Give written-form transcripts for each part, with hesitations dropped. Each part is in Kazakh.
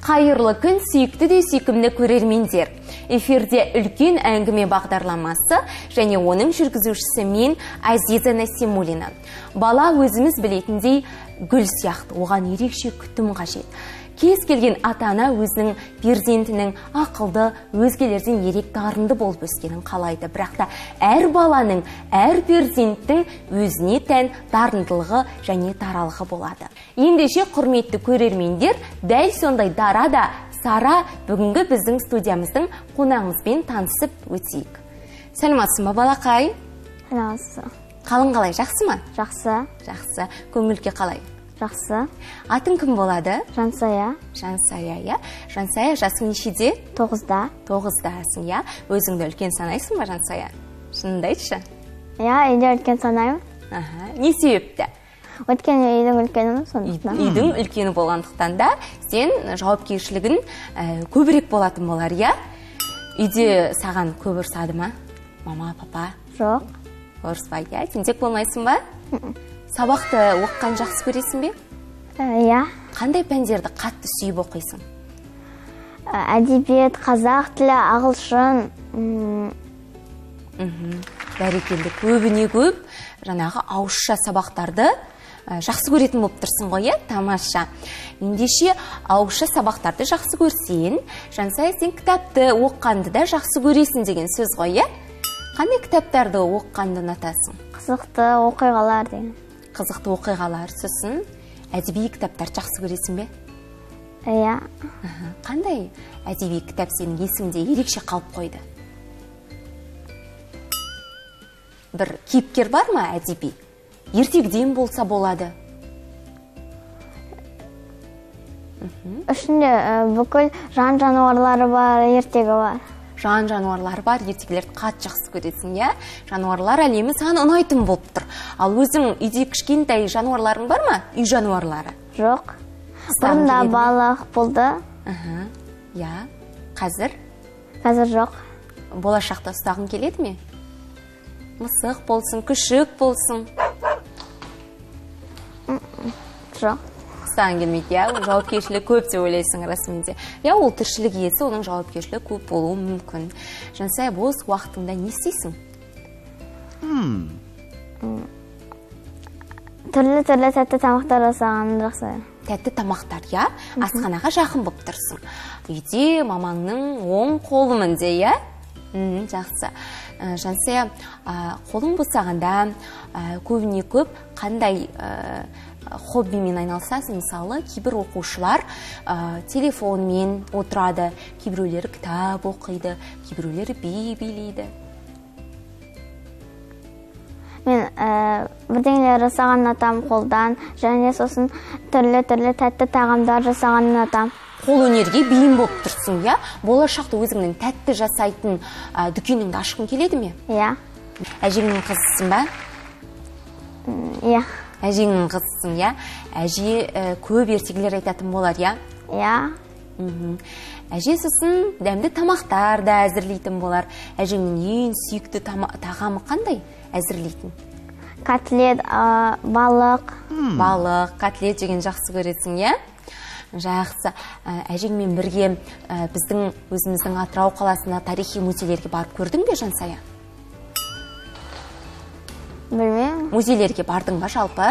Қайырлы күн, сүйікті де сүйкімді көрермендер. Эфирде үлкен әңгіме бағдарламасы және оның жүргізушісі мен Азиза Насимуллина. Бала өзіміз білетіндей гүл сияқты, оған ерекше күтім қажет. Кез келген ата-ана өзінің перзентінің ақылды, өзгелерден ерек дарынды болып өскенін қалайды. Бірақ та әр баланың, әр перзенттің өзіне тән дарындылығы және даралығы болады. Ендеше құрметті көрермендер, дәл сондай дара да Сара бүгінгі біздің студиямыздың қонағымызбен танысып өтейік. Сәлеметсің ба, балақай? Сәлеметсің. Қалың қалай, жақсы ма? Жақсы. Жақсы. Көңілге қалай? Жақсы. Атың кім болады? Жансая. Жансая, я. Жансая, жасың нешеде? 9-да. 9-дасың, я. Өзіңді үлкен санайсың ба, Жансая? Шыныңды айтшы. Я, үйде үлкен санаймын. Не себепті? Өйткені үйдің үлкені сондықтан. Үйдің үлкені болғандықтан да сен жауапкершілігін көбірек болатын болар, я? Үйде саған көп ұрсады ма? Мама, папа? Жоқ. Ұрыспайды, я? Тентек болмайсың ба? Сабақты оқыған жақсы көресің бе? Я. Қандай пәндерді қатты сүйіп оқисың? Әдебиет, қазақ тілі, ағылшын. Бәрекелді, көбіне көп жаңағы ауызша сабақтарды жақсы көретін болып тұрсың ғой, тамаша. Ендеше ауызша сабақтарды жақсы көрсең, Жансая, сен кітапты оққанды да жақсы көресің деген сөз ғой, Қандай кітаптарды оққанды ұнатасың? Қызықты оқиғалар деген. Қызықты оқиғалар, сосын әдеби кітаптар жақсы көресің бе? Я. Қандай әдеби кітап сенің есіңде ерекше қалып қойды? Бір кейіпкер бар ма әдеби? Ертегіден болса болады. Ішінде бүкіл жан жануарлары бар, ертегі бар. Жан жануарлары бар, ертегілерді қатты жақсы көресің, я? Жануарлар әлемі саған ұнайтын болып тұр. Ал өзің үйде кішкентай жануарларың бар ма? Үй жануарлары? Жоқ. Бұрында балық болды. Я. Қазір? Қазір жоқ. Болашақта ұстағың келеді ме? Мысық болсын, күшік болсын. Жоқ. Ұстағың келмейді, я? Жауапкершілік көп деп ойлайсың расымен де. Я, ол тіршілік иесі, оның жауапкершілігі көп болуы мүмкін. Жансая, бос уақытыңда не істейсің? Түрлі тәтті тамақтар жасағанды жақсы. Тәтті тамақтар, я? Асханаға жақын болып тұрсың. Үйде мамаңның оң қолымын де, я? Жақсы. Жансая, қолың босағанда көбіне көп қандай хоббимен айналысасың? Мысалы, кейбір оқушылар телефонмен отырады, кейбіреулері кітап оқиды, кейбіреулері би билейді. Мен бірдеңелер жасаған атам қолдан, және сосын түрлі тәтті тағамдар жасаған атам. Қол өнерге бейім болып тұрсың, я? Болашақта өзіңнің тәтті жасайтын дүкеніңді ашқың келеді ме? Я. Әжеңнің қызысың ба? Я. Әжеңнің қызысың, я? Әже көп ертегілер айтатын болар, я? Я. Әже сосын дәмді тамақтар да әзірлейтін болар. Әжеңнің ең сүйікті тағамы қандай әзірлейтін? Котлет, балық. Балық, котлет деген жақсы көресің, я? Жақсы. Әжеңмен бірге біздің өзіміздің Атырау қаласына тарихи музейлерге барып көрдің бе, Жансая? Білмеймін. Музейлерге бардың ба жалпы?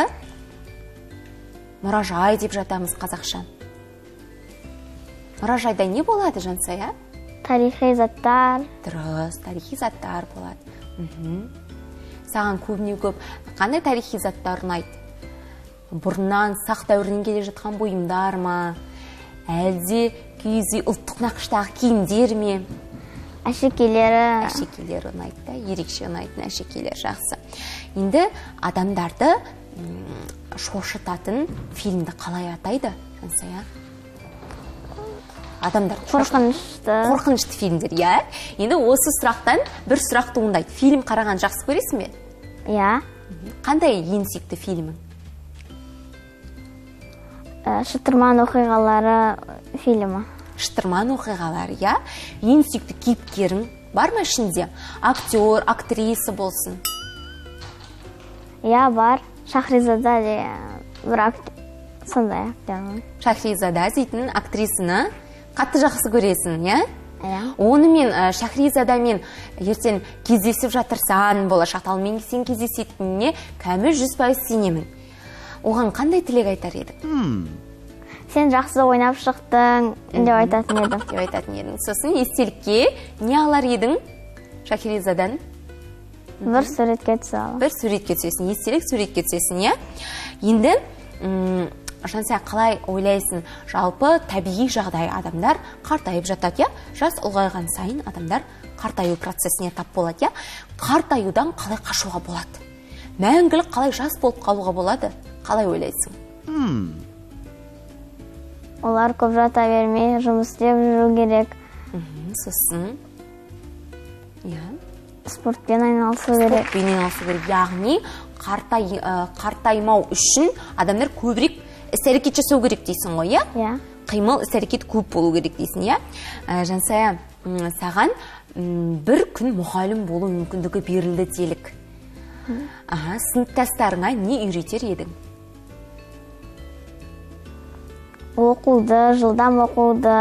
Мұражай деп жатамыз қазақша. Мұражайда не болады, Жансая? Тарихи заттар. Дұрыс, тарихи заттар болады. Саған көбіне көп қандай тарихи заттар ұнайды? Бұрыннан сақ дәуірінен келе жатқан бұйымдар ма? Әлде киіз үй ұлттық нақыштағы киімдер ме? Әшекейлері. Әшекейлері ұнайды да, ерекше ұнайтын әшекейлер, жақсы. Енді адамдарды шошытатын фильмді қалай атайды, Жансая? Адамдар қорқынышты фильмдер, я? Енді осы сұрақтан бір сұрақ туындайды. Фильм қараған жақсы көресің бе? Я. Қандай ең сүйікті фильмің? Шытырман оқиғалары фильмі. Шытырман оқиғалары, я? Ең сүйікті кейіпкерің бар ма ішінде? Актер, актриса болсын? Я, бар. Шахризада деген бір сондай актермін. Шахризада дейтін актрисаны Қатты жақсы көресің, иә? Онымен Шахризадамен ертең кездесіп жатырсан, болашақта алмен сен кездесетініне кәміл 100% сенемін. Оған қандай тілек айтар едің? Сен жақсы ойнап шықтың деп айтатын едім. Сосын естелікке не алар едің Шахризадан? Бір суретке түсе алам. Бір суретке түсесің, естелік суретке түсесің, иә? Енді Жансая, қалай ойлайсың, жалпы табиғи жағдай адамдар қартайып жатады, иә? Жас ұлғайған сайын адамдар қартаю процесіне тап болады, иә? Қартаюдан қалай қашуға болады? Мәңгілік қалай жас болып қалуға болады? Қалай ойлайсың? Олар көп жата бермей, жұмыс істеп жүру керек. Сосын, иә? Спортпен айналысу керек. Яғни қартаймау үшін адамдар көбірек іс-әрекет жасау керек дейсің ғой, иә? Иә. Қимыл, іс-әрекет көп болу керек дейсің, иә? Жансая, саған бір күн мұғалім болу мүмкіндігі берілді делік. Сыныптастарыңа не үйретер едің? Оқуды, жылдам оқуды,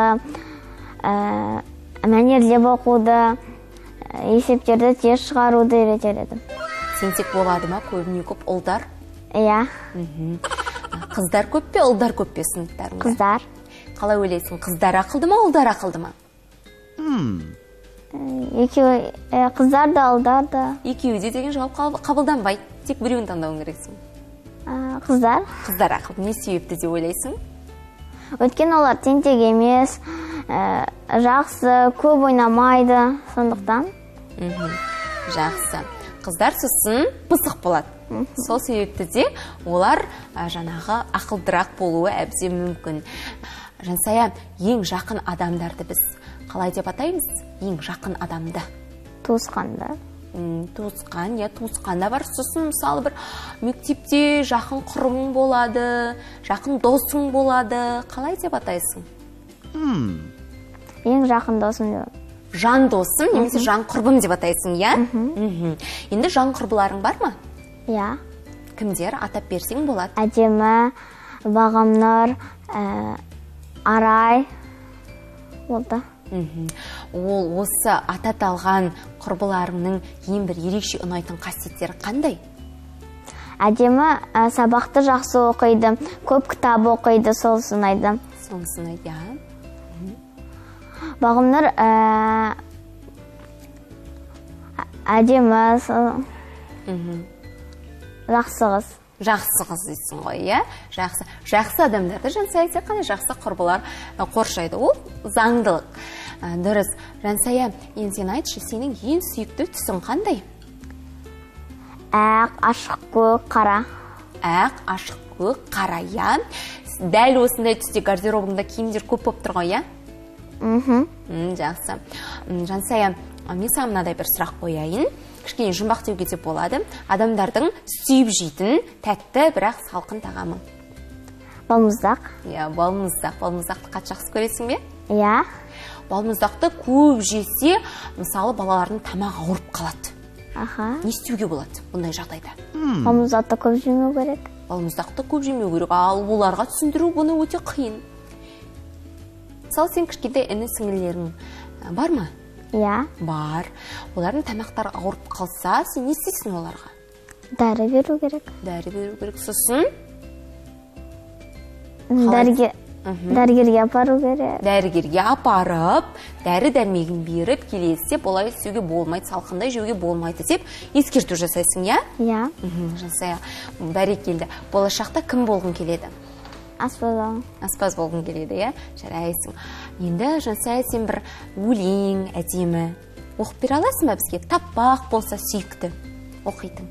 мәнерлеп оқуды, есептерді тез шығаруды үйретер едім. Сенсек болады ма көбіне көп ұлдар? Иә. Қыздар көп пе, ұлдар көп пе сыныптарыңда? Қыздар. Қалай ойлайсың, қыздар ақылды ма, ұлдар ақылды ма? Қыздар да, ұлдар да. Екеуі де деген жауап қабылданбайды. Тек біреуін таңдауың керексің. Қыздар. Қыздар ақылды. Не себепті деп ойлайсың? Өйткені олар тентек емес, жақсы, көп ойнамайды, сондықтан. Жақсы. Қыздар сосын пысық болады. Сол себепті де олар жаңағы ақылдырақ болуы әбден мүмкін. Жансая, ең жақын адамдарды біз қалай деп атаймыз? Ең жақын адамды. Туысқандар. Туысқан, я туысқанда бар. Сосын мысалы бір мектепте жақын құрбың болады, жақын досың болады. Қалай деп атайсың? Ең жақын досым деп. Жан досым, немесе жан құрбым деп атайсың, иә? Енді жан құрбыларың бар ма? Иә. Кімдер? Атап берсең болады. Әдемі, Бағамнар, Арай болды. Ол осы ататалған құрбыларыңның ең бір ерекше ұнайтын қасиеттері қандай? Әдемі, сабақты жақсы оқиды, көп кітап оқиды, сол ұнайды. Сол ұнайды, иә. Бағымнар әдемі, жақсы қыз. Жақсы қыз дейсің ғой, иә? Жақсы адамдарды Жансая қандай жақсы құрбылар қоршайды. Ол заңдылық. Дұрыс. Жансая, енді сен айтшы, сенің ең сүйікті түсің қандай? Ақ, ашық көк, қара. Ақ, ашық көк, қара, иә? Дәл осындай түсте гардеробыңда киімдер көп болып тұр ғой, иә? Жақсы. Жансая, мен саған мынадай бір сұрақ қояйын. Кішкене жұмбақ деуге де болады. Адамдардың сүйіп жейтін тәтті, бірақ салқын тағамы. Балмұздақ. Иә, балмұздақ. Балмұздақты қатты жақсы көресің бе? Иә. Балмұздақты көп жесе, мысалы балалардың тамағы ауырып қалады. Не істеуге болады бұндай жағдайда? Балмұздақты көп жемеу керек. Балмұздақты көп жемеу керек. Ал оларға түсіндіру бұны өте қиын. Мысалы, сен кішкентай іні сіңілерің бар ма? Иә. Бар. Олардың тамақтары ауырып қалса, сен не істейсің оларға? Дәрі беру керек. Дәрі беру керек. Сосын? Дәрігерге апару керек. Дәрігерге апарып, дәрі-дәрмегін беріп, келесе болай істеуге болмайды, салқындай жеуге болмайды деп ескерту жасайсың, иә? Иә. Жансая, бәрекелді. Болашақта кім болғың келеді? Аспаз болғың келеді, иә? Жарайсың. Енді Жансая, сен бір өлең, әдемі оқып бере аласың ба бізге? Таппақ болса сүйікті оқитын.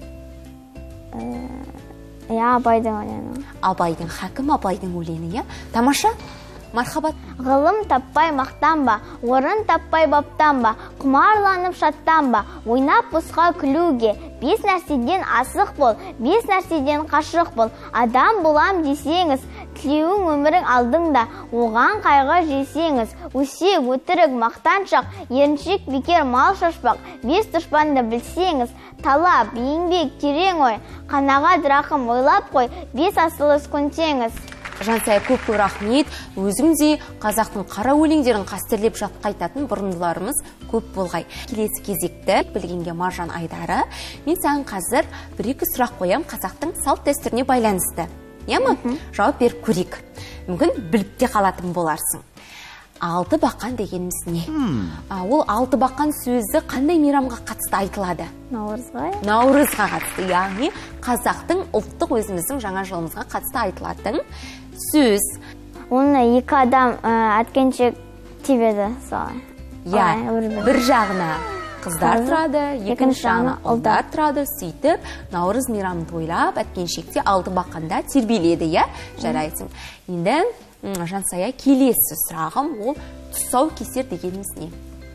Иә, Абайдың өлеңі. Абайдың, Хакім Абайдың өлеңі, иә? Тамаша? Мархабат. Ғылым таппай мақтанба, орын таппай баптанба, құмарланып шаттанба, ойнап босқа күлуге, 5 нәрседен асық бол, 5 нәрседен қашық бол. Адам болам десеңіз, тілеуің өмірің алдыңда, оған қайғы жесеңіз, өсек, өтірік, мақтаншақ, еріншек, бекер, мал шашпақ, 5 дұшпанды білсеңіз, талап, еңбек, терең ой, қанағат рақым ойлап қой, 5 асылыс көнсеңіз. Жансая, көп рахмет. Өзің де қазақтың қара өлеңдерін қастерлеп жатқа айтатын бұрындыларымыз көп болғай. Келесі кезекті білгенге Маржан Айдары. Мен саған қазір бір-екі сұрақ қоям қазақтың салт дәстүріне байланысты. Яма? Жауап беріп көрейік. Мүмкін біліп те қалатын боларсың. Алты бақан дегеніміз не? Ол алты бақан сөзі қандай мейрамға қатысты айтылады? Наурызға қатысты, яғни қазақтың ұлттық өзіміздің жаңа жылымызға қатысты айтылатын сөз. Оны екі адам әткеншек тебеді солай. Бір жағына қыздар тұрады, екінші жағына ұлдар тұрады, сөйтіп наурыз мейрамын тойлап, әткеншекте алты бақанда тербеледі, жарайсың. Енді Жансая, келесі сұрағым, ол тұсаукесер дегеніміз не?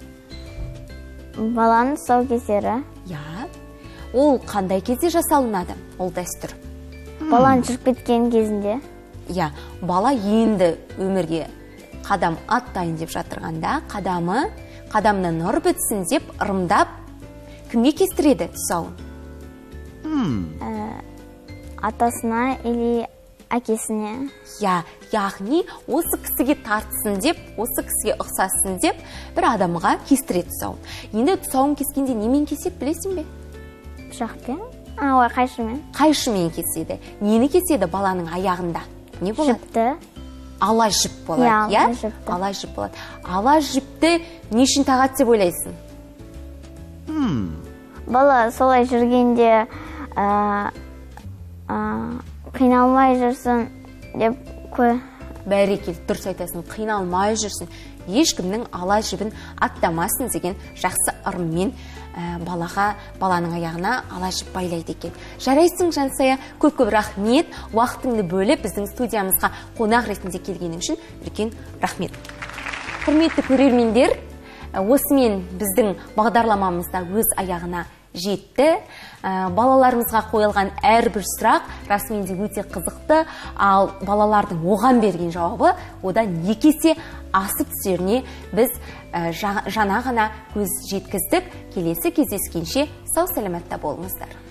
Баланың тұсаукесері. Ол қандай кезде жасалынады, ол дәстүр? Баланың жүріп кеткен кезінде. Бала енді өмірге қадам аттайын деп жатырғанда, қадамына нұр бітсін деп ырымдап, кімге кестіреді тұсауын? Атасына или әкесіне. Яғни осы кісіге тартсын деп, осы кісіге ұқсасын деп бір адамға кестіреді тұсауын. Енді тұсауын кескенде немен кеседі, білесің бе? Пышақпен? Қайшымен. Қайшымен кеседі. Нені кеседі баланың аяғында? Не болады? Жіпті. Ала жіп болады, Ала жіп болады. Ала жіпті не үшін тағады деп ойлайсың? Бала солай жүргенде қиналмай жүрсін деп қой. Бәрекелді, дұрыс айтасың, қиналмай жүрсін, ешкімнің ала жібін аттамасын деген жақсы ырыммен баланың аяғына ала жіп байлайды екен. Жарайсың, Жансая, көп рахмет, уақытыңды бөліп біздің студиямызға қонақ ретінде келгенің үшін үлкен рахмет. Құрметті көрермендер, осымен біздің бағдарламамызда өз аяғына жетті. Балаларымызға қойылған әрбір сұрақ расымен де өте қызықты, ал балалардың оған берген жауабы одан екі есе асып түсеріне біз жаңа ғана көз жеткіздік. Келесі кездескенше сау саламатта болыңыздар.